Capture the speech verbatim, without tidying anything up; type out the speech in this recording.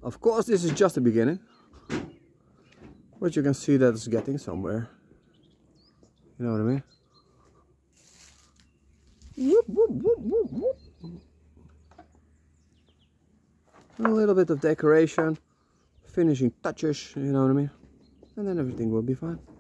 Of course, this is just the beginning, but you can see that it's getting somewhere. You know what I mean? Whoop, whoop, whoop, whoop, whoop. A little bit of decoration, finishing touches, you know what I mean? And then everything will be fine.